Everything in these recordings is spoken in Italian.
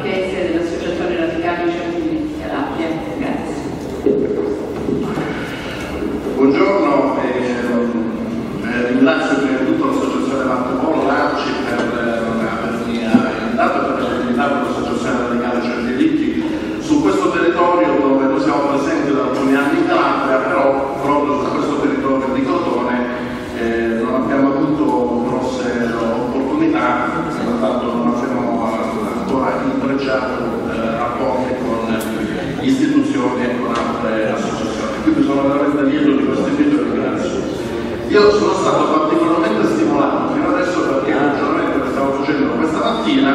Marchese dell'Associazione Radicali Certi Diritti Calabria. Grazie. Buongiorno, ringrazio prima di tutto l'Associazione Marco Polo, l'ARCI, per avermi invitato e per aver invitato l'Associazione Radicali Certi Diritti su questo territorio dove noi siamo presenti da alcuni anni in Calabria, però proprio su questo territorio di Crotone non abbiamo avuto grosse opportunità, pertanto non abbiamo ancora intrecciato rapporti con istituzioni e con altre associazioni. Quindi sono veramente lieto di questo invito e ringrazio. Io sono stato particolarmente stimolato fino adesso perché il ragionamento che stavo facendo questa mattina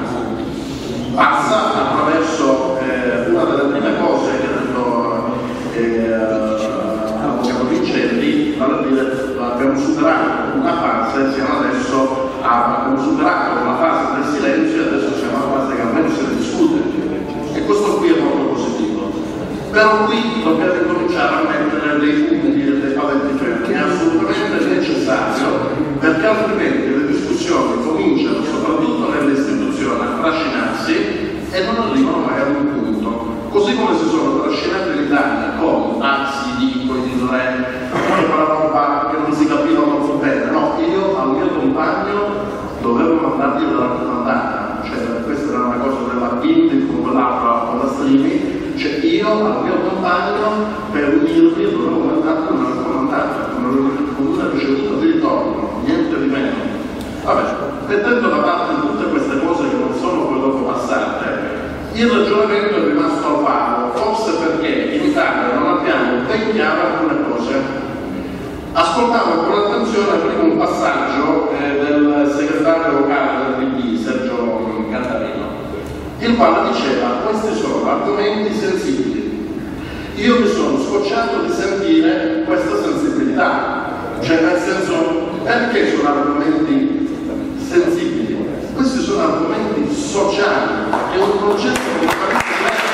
passa attraverso una delle prime cose che ha detto l'avvocato Vincelli, vale a dire abbiamo superato una fase, abbiamo superato una fase del silenzio e adesso siamo a una fase che almeno se ne discute, e questo qui è molto positivo. Però qui dobbiamo cominciare a mettere dei punti e dei paletti fermi, è assolutamente necessario, perché altrimenti le discussioni cominciano soprattutto nelle istituzioni a trascinarsi e non arrivano mai ad un punto. Così come si sono trascinati l'Italia con taxi, dico, di quella roba che non si capiva molto bene. No, io al mio compagno dovevo mandargli della comandata, cioè questa era una cosa della Bindi con quell'altra con la Strimi, cioè io al mio compagno per unirmi dovevo mandargli una raccomandata con una ricevuta di ritorno, niente di meno. Vabbè, mettendo da parte tutte queste cose che non sono poi dopo passate, il ragionamento è rimasto al vago, forse perché in Italia non abbiamo ben chiare alcune cose. Ascoltavo con attenzione prima un passaggio del segretario locale del PD, Sergio Cantarino, il quale diceva: questi sono argomenti sensibili. Io mi sono scocciato di sentire questa sensibilità, cioè nel senso, perché sono argomenti sensibili? Questi sono argomenti sociali, è un concetto completamente diverso.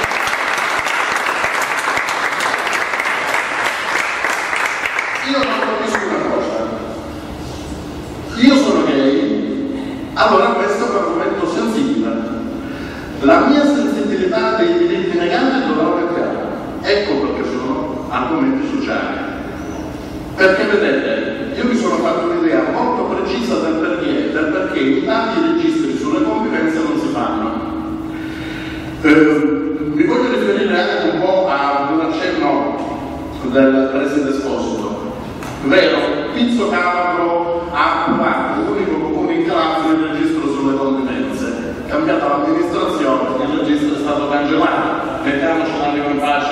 Io non capisco una cosa, io sono gay, allora questo è un argomento sensibile. La mia sensibilità dei diritti negati dovrà cambiare. Ecco perché sono argomenti sociali. Perché vedete, io mi sono fatto un'idea molto precisa del perché in Italia i registri sulle convivenze non si fanno. Mi voglio riferire anche un po' ad un accenno del preside Esposito. Vero, Pizzo Calabro ha approvato l'unico comune in Calabria il registro sulle convivenze. Cambiata l'amministrazione, il registro è stato cancellato. Mettiamoci un attimo in pace.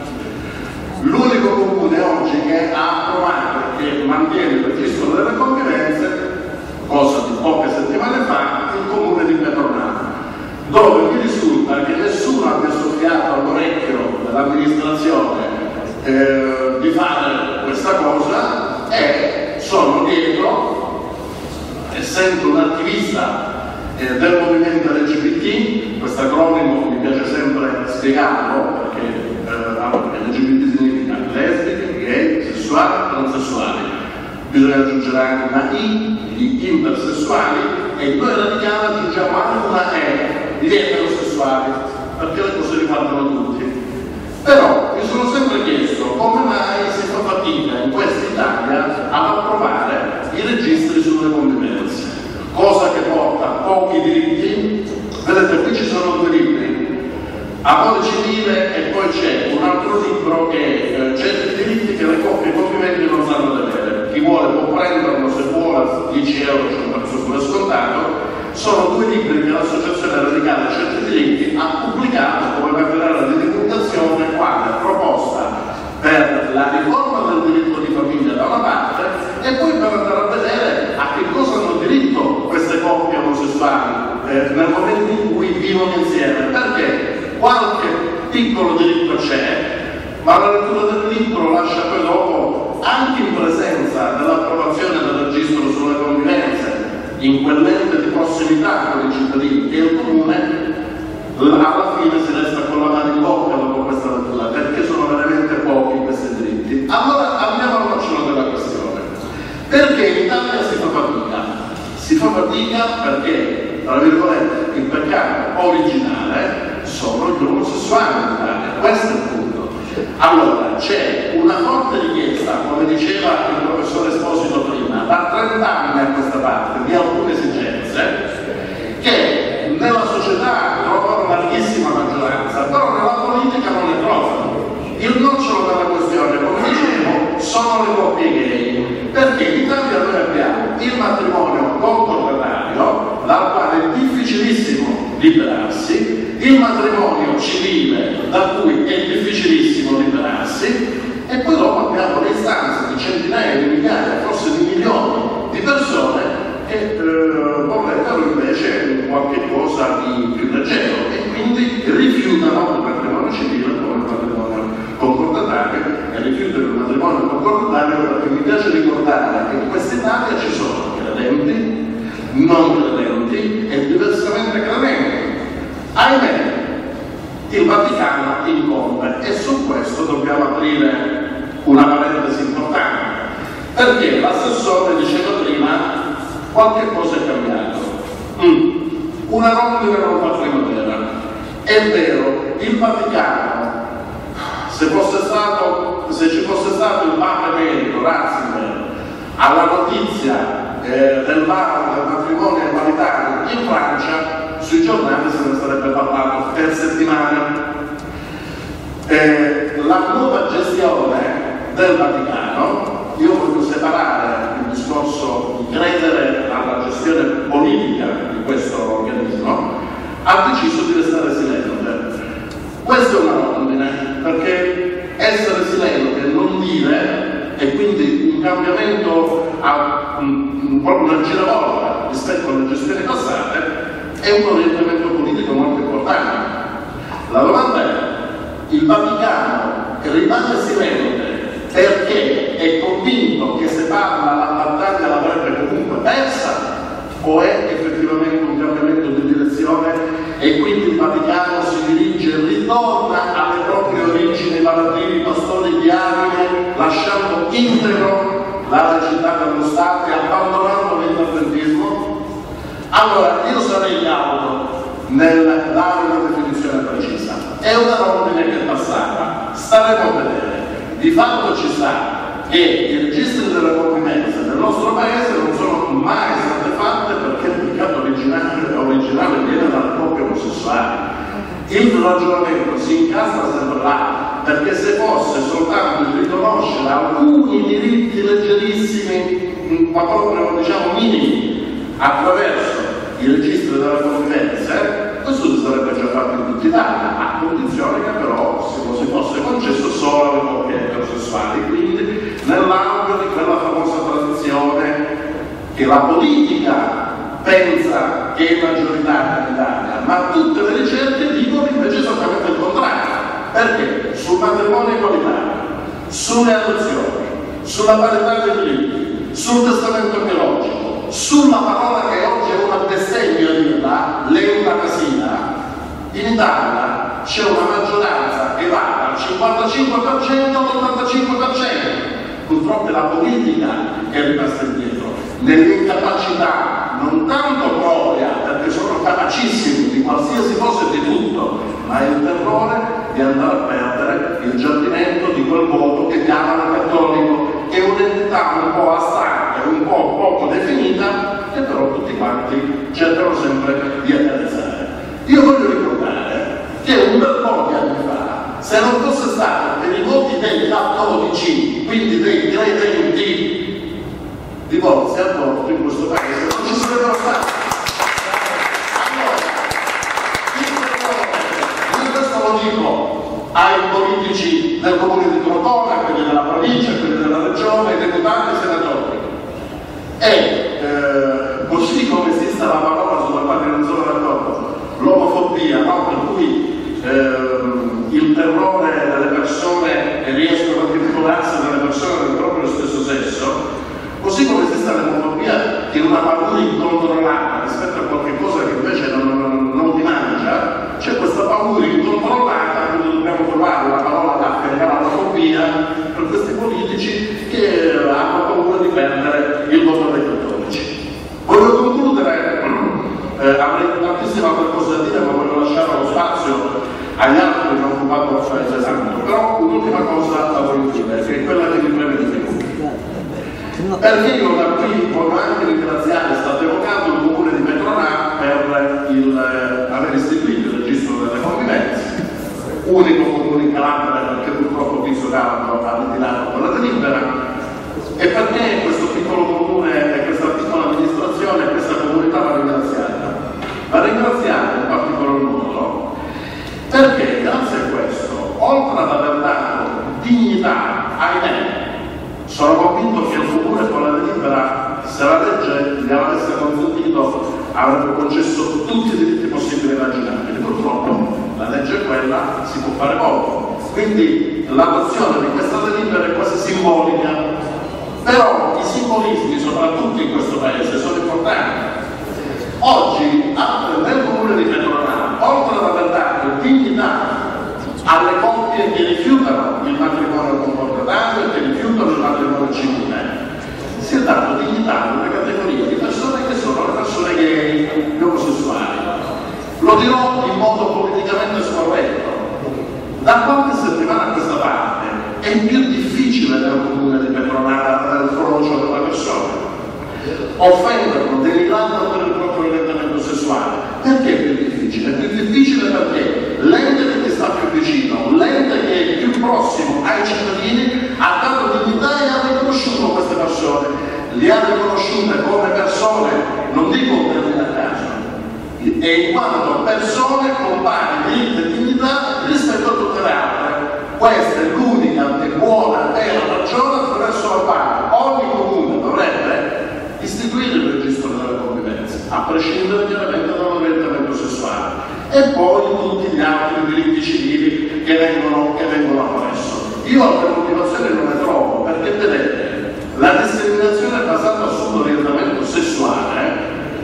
L'unico comune oggi che ha approvato e che mantiene il registro delle convivenze, cosa di poche settimane fa, è il comune di Petronato, dove mi risulta che nessuno abbia soffiato all'orecchio dell'amministrazione di fare questa cosa, e sono dietro, essendo un attivista del movimento LGBT, questo acronimo mi piace sempre spiegarlo perché LGBT significa lesbiche, gay, sessuali, transessuali. Bisogna aggiungere anche una I di intersessuali e noi radicali aggiungiamo anche una E di eterosessuali, perché le cose riguardano tutti. Però mi sono sempre chiesto come mai si fa fatica in questa Italia ad approvare i registri sulle convivenze, cosa che porta pochi diritti. Vedete, qui ci sono due libri, Amore civile, e poi c'è un altro libro che è certi diritti che le coppie conviventi non sanno di avere. Chi vuole può prenderlo, se vuole 10 euro c'è un prezzo pure scontato. Sono due libri che l'Associazione Radicale Certi Diritti ha pubblicato come materiale di divulgazione quale proposta per la riforma del diritto di famiglia da una parte e poi per andare a vedere a che cosa hanno diritto queste coppie omosessuali nel momento in cui vivono insieme, perché qualche piccolo diritto c'è, ma la lettura del libro lascia poi dopo, anche in presenza dell'approvazione del registro sulle convivenze, in quell'ente di prossimità con i cittadini e il comune, alla fine si resta con la mano in bocca dopo questa lettura, perché sono veramente pochi questi diritti. Allora andiamo al nocciolo della questione. Perché in Italia si fa fatica? Si fa fatica perché, tra virgolette, il peccato originale Allora, c'è una forte richiesta, come diceva il professore Esposito prima, da 30 anni a questa parte, di alcune esigenze che nella società trovano una larghissima maggioranza, però nella politica non ne trovano. Il nocciolo della questione, come dicevo, sono le coppie gay, perché in Italia noi abbiamo il matrimonio concordatario, dal quale è difficilissimo liberarsi, il matrimonio civile, da cui è difficilissimo liberarsi, e poi dopo abbiamo le istanze di centinaia di migliaia, forse di milioni di persone che vorrebbero invece qualche cosa di più leggero e quindi rifiutano il matrimonio civile come il matrimonio concordatario e rifiutano il matrimonio concordatario perché mi piace ricordare che in questa Italia ci sono credenti, non credenti e diversamente credenti. Ahimè, il Vaticano incombe e su questo dobbiamo aprire una parentesi importante, perché l'assessore diceva prima qualche cosa è cambiato. Una rondine non fa primavera. È vero, il Vaticano, se ci fosse stato il Papa emerito Ratzinger alla notizia del varo del matrimonio egualitario in Francia, sui giornali se ne sarebbe parlato per settimane. La nuova gestione del Vaticano, io voglio separare il discorso di credere alla gestione politica di questo organismo, ha deciso di restare silente. Questo è una rondine, perché essere silente e non dire, e quindi un cambiamento proprio una giravolta rispetto alle gestioni passate, è un orientamento politico molto importante. La domanda è: il Vaticano rimane silente perché è convinto che se parla la battaglia l'avrebbe comunque persa, o è effettivamente un cambiamento di direzione e quindi il Vaticano si dirige e ritorna alle proprie origini, valutare i pastori di anime, lasciando integro la laicità dello Stato e abbandonando l'interventismo? Allora, io sarei cauto nel dare una definizione precisa. È una rondine che è passata, staremo a vedere. Di fatto ci sta che i registri delle convivenze del nostro paese non sono mai state fatte perché il peccato originale viene dalle coppie omosessuali. Il ragionamento si incastra sempre là, perché se fosse soltanto il riconoscere alcuni diritti leggerissimi, ma proprio diciamo minimi, attraverso i registri delle convivenze, questo si sarebbe già fatto in tutta Italia, a condizione che però si fosse concesso solo alle coppie eterosessuali, quindi nell'ambito di quella famosa tradizione che la politica pensa che è maggioritaria in Italia, ma tutte le ricerche dicono invece esattamente il contrario, perché sul matrimonio egualitario, sulle adozioni, sulla parità dei diritti, sul testamento biologico, sulla parola che oggi è una bestemmia dirla, l'eutanasia, in Italia c'è una maggioranza che va dal 55% all'85%. Purtroppo è la politica che è rimasta indietro, nell'incapacità non tanto propria, perché sono capacissimi di qualsiasi cosa e di tutto, ma il terrore di andare a perdere il giardinetto di quel voto che chiamano cattolico, che è un'entità un po' astratta, un po' poco definita, che però tutti quanti cercano sempre di accarezzare. Io voglio ricordare che un bel po' di anni fa, se non fosse stato per i voti dei cattolici, quindi dei credenti, divorzi e aborto in questo paese non ci sarebbero stati. Allora, io questo lo dico ai politici del comune di Crotone, quelli della provincia, quelli della regione, i deputati e i senatori. E così come esiste la parola sulla quale non sono d'accordo, l'omofobia, no? Per cui il terrore delle persone e riescono a vincolarsi delle persone del proprio stesso sesso, così come esiste l'omofobia che è una paura incontrollata rispetto a qualche cosa che invece non ti mangia, c'è questa paura incontrollata, quindi dobbiamo trovare una parola da affermare all'omofobia per questi politici che hanno paura di perdere il voto dei cattolici. Voglio concludere, avrei tantissime altre cose da dire, ma voglio lasciare lo spazio agli altri che hanno occupato tanto, però un'ultima cosa la voglio dire, che è quella che mi preme di più. Perché io da qui voglio anche ringraziare, è stato evocato il comune di Petronas per aver istituito il registro delle convivenze, unico comune in Calabria perché purtroppo Pizzo Calabro ha ritirato quella delibera, e perché questo piccolo comune e questa piccola amministrazione e questa comunità va ringraziata. Va ringraziata in particolar modo perché grazie a questo, oltre ad aver dato dignità ai membri, sono convinto che il comune con la delibera, se la legge gli avesse consentito, avrebbe concesso tutti i diritti possibili e immaginabili. Purtroppo la legge è quella, si può fare poco. Quindi l'adozione di questa delibera è quasi simbolica, però i simbolismi, soprattutto in questo paese, sono importanti. Oggi nel comune di Petronas, oltre ad aver dato dignità alle coppie che rifiutano il matrimonio concordatario e che rifiutano il matrimonio civile, si è dato dignità a una categoria di persone che sono le persone gay, gli omosessuali. Lo dirò in modo politicamente scorretto. Da qualche settimana a questa parte è più difficile nel comune di Petronas il pronuncia della persona. Offenderlo, denigrarlo per il proprio orientamento sessuale. Perché è più difficile? È più difficile perché l'ente che ti sta più vicino, l'ente che è più prossimo ai cittadini, ha dato dignità e ha riconosciuto queste persone. Le ha riconosciute come persone, non dico un termine a caso, e in quanto persone con pari diritti e dignità rispetto a tutte le altre. Questa è l'unica e buona e vera ragione attraverso la quale ogni comune dovrebbe istituire il registro delle convivenze, a prescindere chiaramente dall'orientamento sessuale, e poi tutti gli altri diritti civili che vengono appresso. Io altre motivazioni non le trovo, perché vedete, la discriminazione basata sull'orientamento sessuale,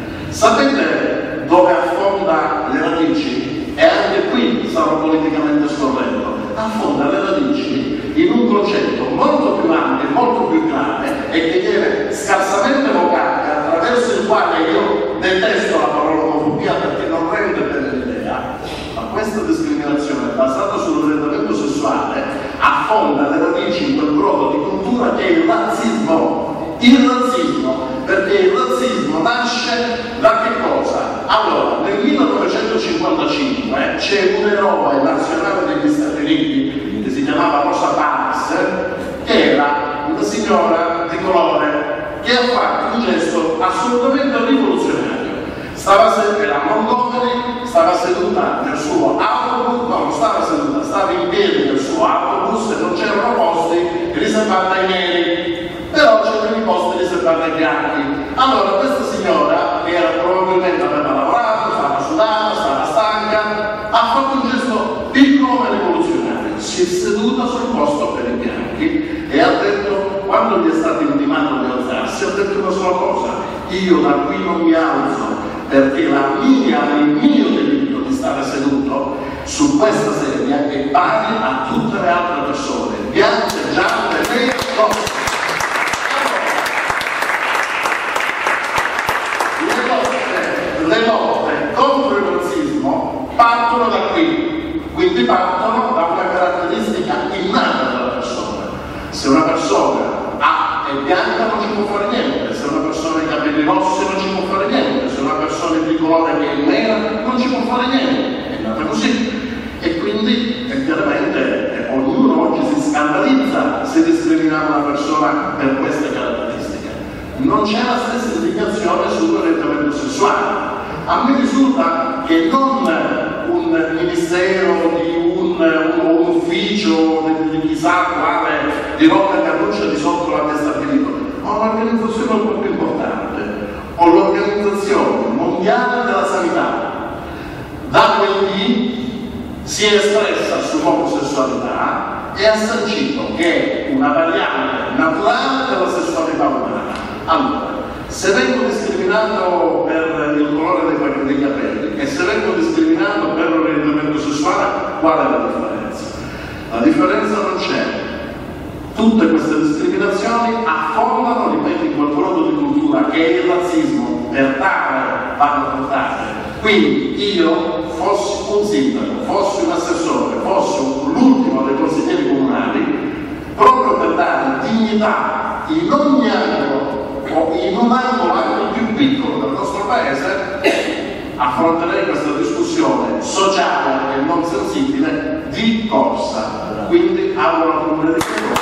sapete dove affonda le radici? E anche qui sarò politicamente scorretto. Affonda le radici in un concetto molto più ampio, molto più grave, e che viene scarsamente evocato, attraverso il quale io detesto la parola omofobia perché non rende bene l'idea. Ma questa discriminazione basata sull'orientamento sessuale affonda le radici in quel brodo di cultura che è il razzismo. Il razzismo, perché il razzismo nasce da che cosa? Allora, nel 1955 c'è un eroe nazionale degli Stati Uniti che si chiamava Rosa Parks, che era una signora di colore che ha fatto un gesto assolutamente rivoluzionario. Era a Montgomery, stava seduta nel suo autobus, no, non stava seduta, stava in piedi nel suo autobus e non c'erano posti riservati ai neri, però c'erano i posti riservati ai bianchi. Allora questa signora, che probabilmente aveva lavorato, stava sudata, stava stanca, ha fatto un gesto piccolo ma rivoluzionario, si è seduta sul posto per i bianchi e ha detto, quando gli è stato intimato di alzarsi, ha detto una sola cosa: io da qui non mi alzo, perché il mio diritto di stare seduto su questa sedia è pari a tutte le altre persone, bianche, gialle, nere, rosse. Le lotte contro il razzismo partono da qui, quindi partono da una caratteristica innata della persona. Se una persona è bianca non ci può fare niente, se una persona ha i capelli rossi non ci può fare niente, se una persona è di colore che è nera non ci può fare niente, è nata così. E quindi chiaramente ognuno oggi si scandalizza se discrimina una persona per queste caratteristiche. Non c'è la stessa indicazione sull'orientamento sessuale. A me risulta che non un ministero di un ufficio di chissà quale di Rocca Carruccia di sotto l'abbia stabilito, ma un'organizzazione un po' più importante, o l'Organizzazione Mondiale della Sanità. Da quindi si è espressa sull'omosessualità e ha sancito che è una variante naturale della sessualità umana. Allora, se vengo discriminato per il colore dei capelli e se vengo discriminato per l'orientamento sessuale, qual è la differenza? La differenza non c'è. Tutte queste discriminazioni affondano, ripeto, in quel brodo di cultura che è il razzismo, per tale vanno portate. Quindi io fossi un sindaco, fossi un assessore, fossi l'ultimo dei consiglieri comunali, unità in ogni angolo o in un angolo anche più piccolo del nostro paese, affronterei questa discussione sociale e non sensibile di corsa. Quindi auguro a